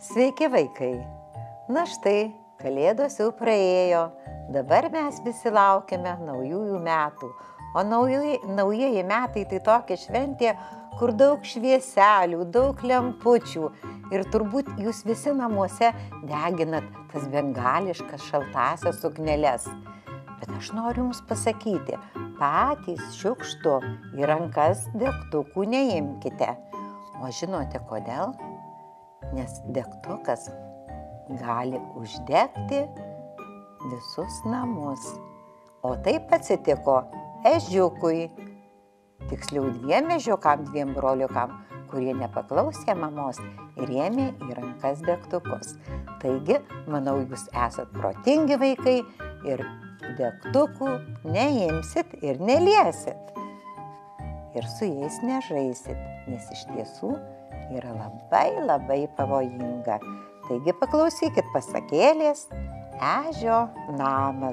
Sveiki vaikai! Na štai, kalėdos jau praėjo, dabar mes visi laukiame naujųjų metų. O naujieji metai tai tokia šventė, kur daug švieselių, daug lempučių. Ir turbūt jūs visi namuose deginat tas bengališkas šaltasias sukneles. Bet aš noriu jums pasakyti, patys šiukštu į rankas degtukų neimkite. O žinote kodėl? Nes degtukas gali uždegti visus namus. O taip atsitiko ežiukui, tiksliau dviem ežiukam, dviem broliukam, kurie nepaklausė mamos ir ėmė į rankas degtukus. Taigi, manau, jūs esat protingi vaikai ir degtukų neimsit ir neliesit. Ir su jais nežaisit, nes iš tiesų yra labai pavojinga. Taigi paklausykit pasakėlės Ežio namas.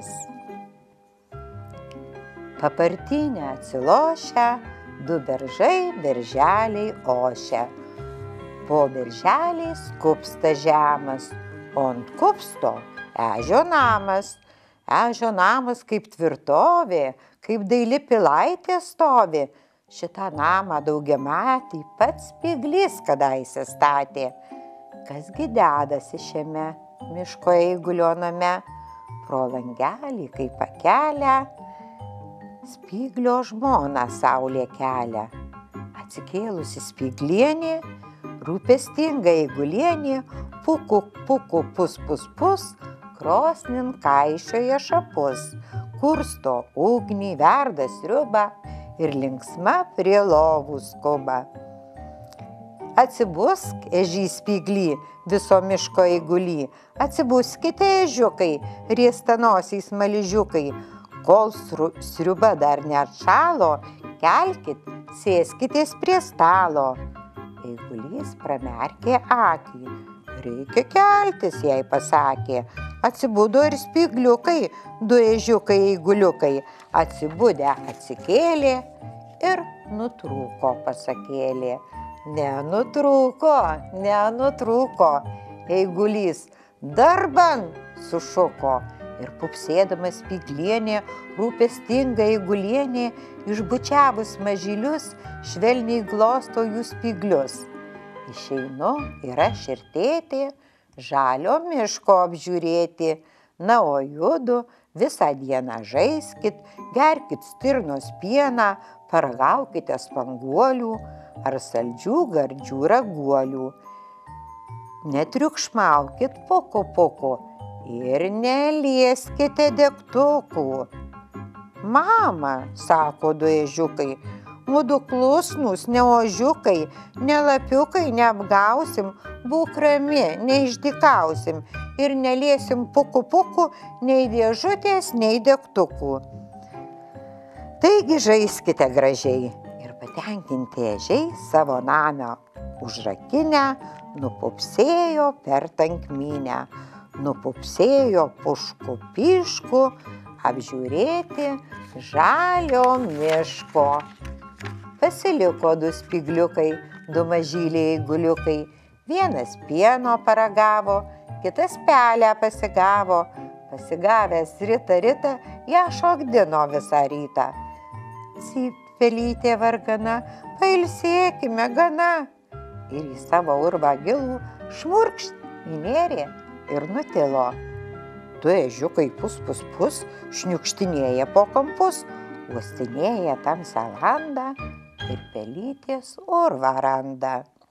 Papartynę atsilošę, du beržai berželiai ošia. Po berželiais kupsta žemas, o ant kupsto Ežio namas. Ežio namas kaip tvirtovė, kaip daili pilaitė stovi. Šitą namą daugiamatį pats Spyglys kadaise statė. Kasgi dedasi šiame miško eigulio name? Pro langelį kaip pakelę Spyglio žmona saulė kelia. Atsikėlusi Spyglienė, rūpestinga eigulienė, puku, puku, pus, pus, pus, krosnin kaišioja šapus, kursto ugnį, verda sriubą ir linksma prie lovų skuba. Atsibusk, ežy Spygly, viso miško eigulį, atsibuskite, ežiukai, riestanosiai smaližiukai, kol sriuba dar neatšalo, kelkit, sėskitės prie stalo. Eigulys pramerkė akį. Reikia keltis, jai pasakė. Atsibudo ir Spygliukai, du ežiukai eiguliukai. Atsibudę atsikėlė ir nutrūko pasakėlė. Nenutrūko. Eigulys darban sušuko. Ir pupsėdama Spyglienė, rūpestinga eigulienė, išbučiavus mažylius, švelniai glosto jų spyglius. Išeinu ir aš ir tėtė, žalio miško apžiūrėti. Na, o judu visą dieną žaiskit, gerkit stirnos pieną, paragaukite spanguolių ar saldžių gardžių raguolių. Netriukšmaukit puku ir nelieskite degtukų. Mama, sako du ežiukai, mudu klusnūs, ne ožiukai, ne lapiukai neapgausim, būk rami, neišdykausim ir neliesim puku, nei dėžutės, nei degtukų. Taigi žaiskite gražiai ir patenkinti ežiai savo namą užrakinę, nupupsėjo per tankmynę, nupupsėjo pušku pišku, apžiūrėti žalio miško. Pasiliko du Spygliukai, du mažyliai eiguliukai. Vienas pieno paragavo, kitas pelę pasigavo. Pasigavęs rita, ją šokdino visą rytą. Cypt pelytė vargana, pailsėkime gana. Ir į savo urvą gilų šmurkšt įnėrė ir nutilo. Du ežiukai pus, šniukštinėja po kampus, uostinėja tamsią landą ir pelytės urvą randa.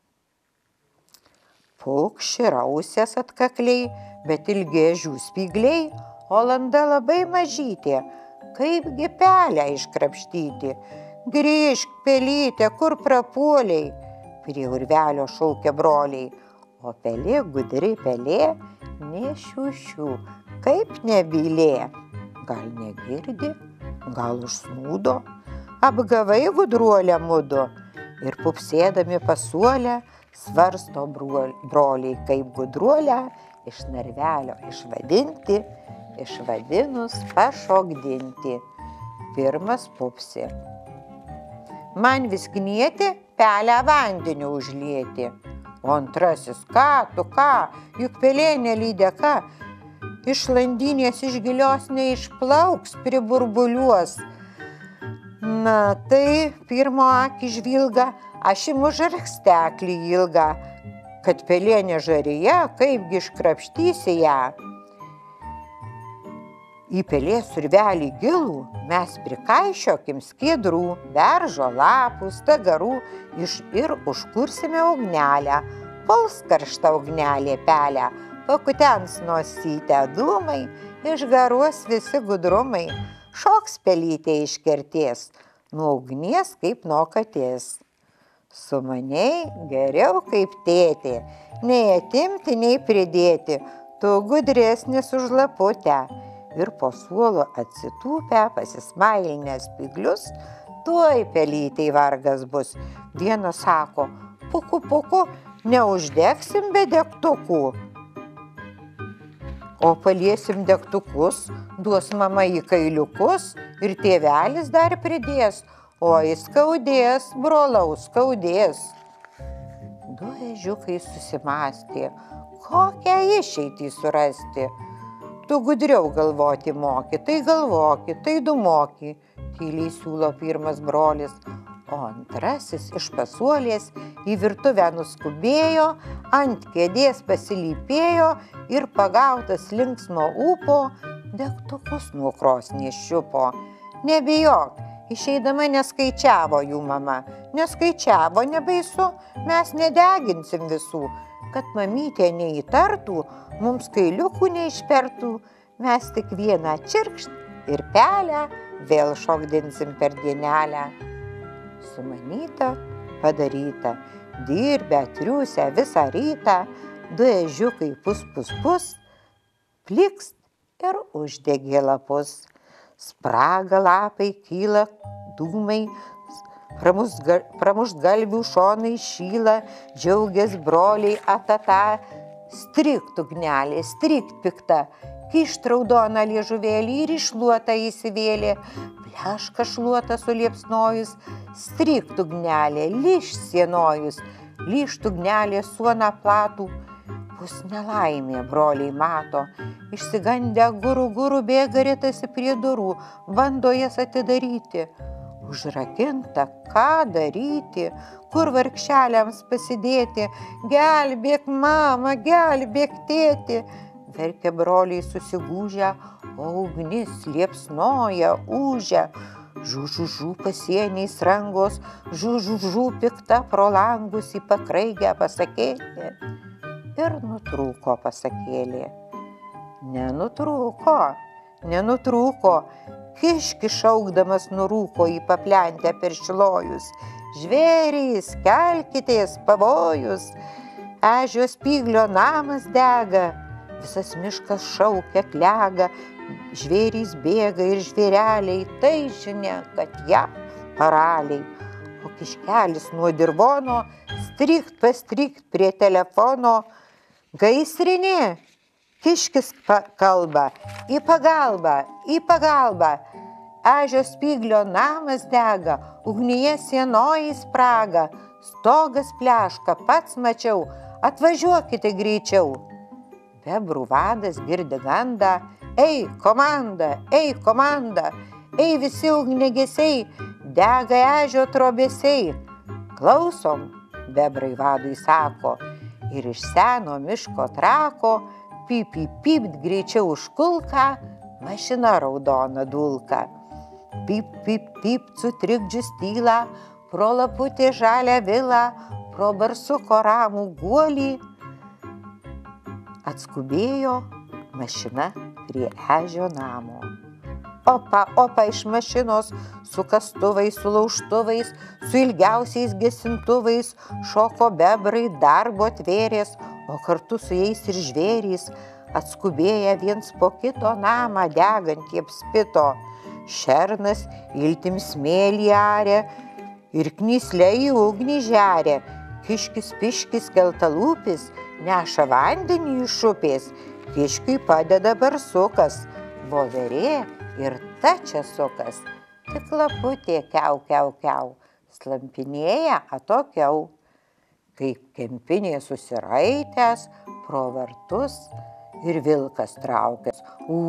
Paukščiai rausės atkakliai, bet ilgi ežių spygliai, o landa labai mažytė, kaipgi pelę iškrapštyti. Grįžk, pelytė, kur prapuoliai, prie urvelio šaukia broliai, o pelė, gudri pelė, nė šiušių, kaip nebylė. Gal negirdi, gal užsnūdo, apgavai gudruolę mudu. Ir pupsėdami pasuolę, svarsto broliai, kaip gudruolę iš narvelio išvadinti, išvadinus pašokdinti. Pirmas pupsi. Man vis knieti pelę vandeniu užlieti, O antrasis, ką, juk pelėnė lydeka iš landinės iš gilios neišplauks, priburbuliuos. Na, tai pirmo akį žvilga, aš imu žargsteklį ilgą, kad pelėnė žaryje, kaipgi iškrapštysi ją. Į pelės urvelį gilų mes prikaišiokim skiedrų, beržo lapų, stagarų ir užkursime ugnelę. Puls karšta ugnelė pelę, pakutens nosytę dūmai, išgaruos visi gudrumai. Šoks pelytė iš kertės, nuo ugnies kaip nuo katės. Sumaniai geriau kaip tėtė, nei atimti, nei pridėti, tu gudresnis už laputę. Ir po suolo atsitūpę, pasismailinęs spyglius, tuoj pelytei vargas bus. Vienas sako, puku, neuždegsim be degtukų. O paliesim degtukus, duos mama į kailiukus ir tėvelis dar pridės. Oi, skaudės, brolau, skaudės. Du ežiukai susimąstė, kokią išeitį surasti. Tu gudriau galvoti moki, tai galvoki, tai du moki, tyliai siūlo pirmas brolis. O antrasis iš pasuolės į virtuvę nuskubėjo, ant kėdės pasilypėjo ir pagautas linksmo ūpo degtukus nuo krosnies šiupo. Nebijok, išeidama neskaičiavo jų mama. Neskaičiavo, nebaisu, mes nedeginsim visų. Kad mamytė neįtartų, mums kailiukų neišpertų, mes tik vieną čirkšt ir pelę vėl šokdinsim per dienelę. Sumanyta, padaryta, dirbę, triūsę visą rytą, du ežiukai pus, plikst ir uždegė lapus. Spraga lapai, kyla dūmai, pramušt galvių šonai šyla, džiaugias broliai atata, strikt ugnelė, strikt pikta, kišt raudoną liežuvėlį ir išluotą įsivėlė, pleška šluotą suliepsnojus, strikt ugnelė, lyšt sienojus, lyšt ugnelė suoną platų, bus nelaimė, broliai mato, išsigandę guru bėga ritasi prie durų, bando jas atidaryti. Užrakinta, ką daryti, kur vargšeliams pasidėti, gelbėk mama, gelbėk tėti. Verkia broliai susigūžę, o ugnis liepsnoja, ūžia. Žu pasieniais rangos, žu pikta pro langus į pakraigę pasakėlė. Ir nutrūko pasakėlė. Nenutrūko. Kiškis šaukdamas nurūko į paplentę per šilojus. Žvėrys, kelkitės, pavojus. Ežio spyglio namas dega, visas miškas šaukia, klega. Žvėrys bėga ir žvėreliai, tai žinia, kad ją paraliai. O kiškelis nuo dirvono, strikt prie telefono. Gaisrinė, kiškis kalba, į pagalbą. Ežio spyglio namas dega, ugnyje sienoji spraga, stogas pleška, pats mačiau, atvažiuokite greičiau. Bebrų vadas girdi gandą, ei komanda, ei visi ugniagesiai, dega ežio trobesiai. Klausom, bebrai vadui sako, ir iš seno miško trako, pypt greičiau už kulką, mašina raudona dulka. Pypt sutrikdžius tylą, pro laputį žalią vilą, pro barsuko ramų guolį. Atskubėjo mašina prie ežio namo. Opa iš mašinos, su kastuvais, su laužtuvais, su ilgiausiais gesintuvais, šoko bebrai darbo tvėrės, o kartu su jais ir žvėrys, atskubėję viens po kito namą degantį apspito. Šernas iltim smėlį arė ir knyslę į ugnį žeria. Kiškis piškis keltalūpis neša vandenį iš upės. Kiškiui padeda barsukas, voverė ir ta čia sukas. Tik laputė kiau, slampinėja atokiau. kaip kempinė susiraitęs pro vartus ir vilkas traukęs.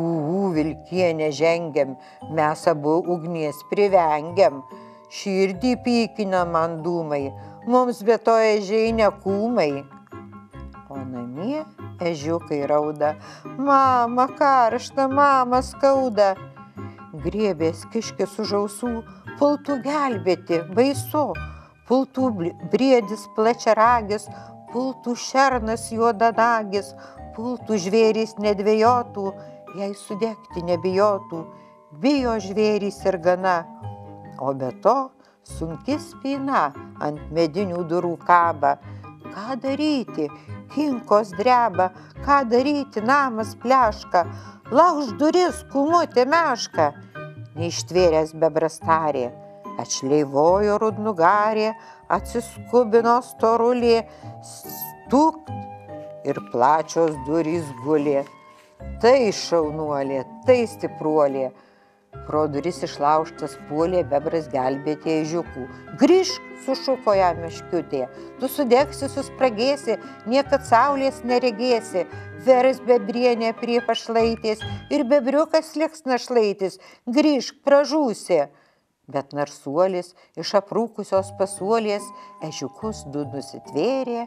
Vilkienė žengiam, mes abu ugnies privengiam. Širdį pykina man dūmai, mums be to ežiai ne kūmai. O namie ežiukai rauda, mama karšta, mama skauda. Griebės kiškis už ausų, pultų gelbėti, baisu. Pultų briedis plačiaragis, pultų šernas juodanagis, pultų žvėrys nedvejotų, jei sudegti nebijotų. Bijo žvėrys ir gana, o be to sunki spyna ant medinių durų kaba. Ką daryti, kinkos dreba, ką daryti, namas pleška, lauž duris, kūmutė meška. Neištvėręs bebras tarė, atšleivojo rudnugarė, atsiskubino storulė, stukt ir plačios durys gulė. Tai šaunuolė, tai stipruolė. Pro duris išlaužtas puolė bebras gelbėti ežiukų. Grįžk, sušuko jam meškiutė, tu sudegsi, suspragėsi, niekad saulės neregėsi. Vers bebrienė prie pašlaitės ir bebriukas liks našlaitis. Grįžk, pražūsi. Bet narsuolis iš aprūkusios pasuolės ežiukus du nusitvėrė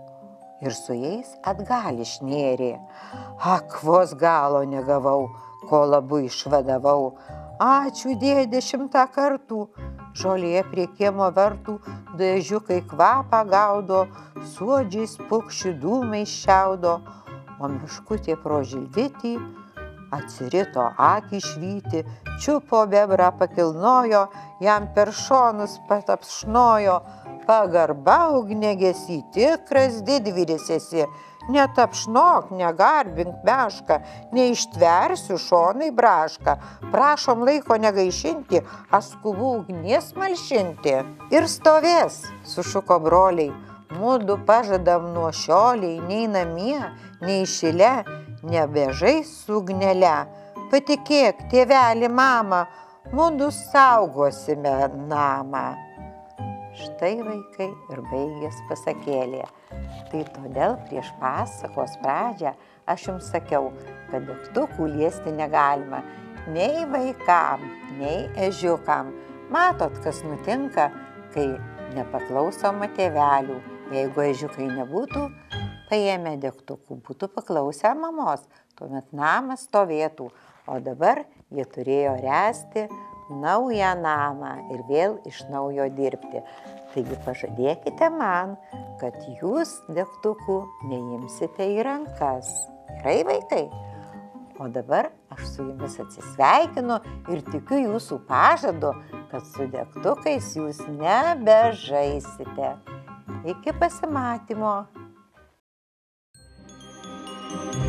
ir su jais atgal išnėrė. Ak, vos galo negavau, kol abu išvadavau. Ačiū dėdė 100 kartų. Žolėje prie kiemo vartų du ežiukai kvapą gaudo, suodžiais pukščių dūmais šiaudo, o meškutė pro žilvitį atsirito akį švyti, čiupo bebrą pakilnojo, jam per šonus patapšnojo. Pagarba ugniagesy, tikras didvyris esi, netapšnok, negarbink mešką, neištversiu šonai brašką, prašom laiko negaišinti, aš skubu ugnies malšinti. Ir stovės, sušuko broliai, mudu pažadam nuo šioliai, nei namie, nei šile, nebežais su ugnele. Patikėk, tėveli, mama, mudu saugosime namą. Štai, vaikai, ir baigės pasakėlė. Tai todėl prieš pasakos pradžią aš jums sakiau, kad degtukų liesti negalima nei vaikam, nei ežiukam. Matot, kas nutinka, kai nepaklausoma tėvelių. Jeigu ežiukai nebūtų paėmę degtukų, būtų paklausę mamos, tuomet namas stovėtų. O dabar jie turėjo ręsti naują namą ir vėl iš naujo dirbti. Taigi pažadėkite man, kad jūs degtukų neimsite į rankas. Gerai, vaikai? O dabar aš su jumis atsisveikinu ir tikiu jūsų pažadu, kad su degtukais jūs nebežaisite. Iki pasimatymo.